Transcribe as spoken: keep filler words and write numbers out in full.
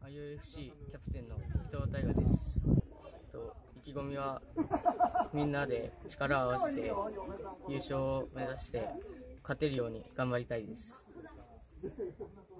ユーエフシー キャプテンの伊藤大我です。と意気込みはみんなで力を合わせて優勝を目指して勝てるように頑張りたいです。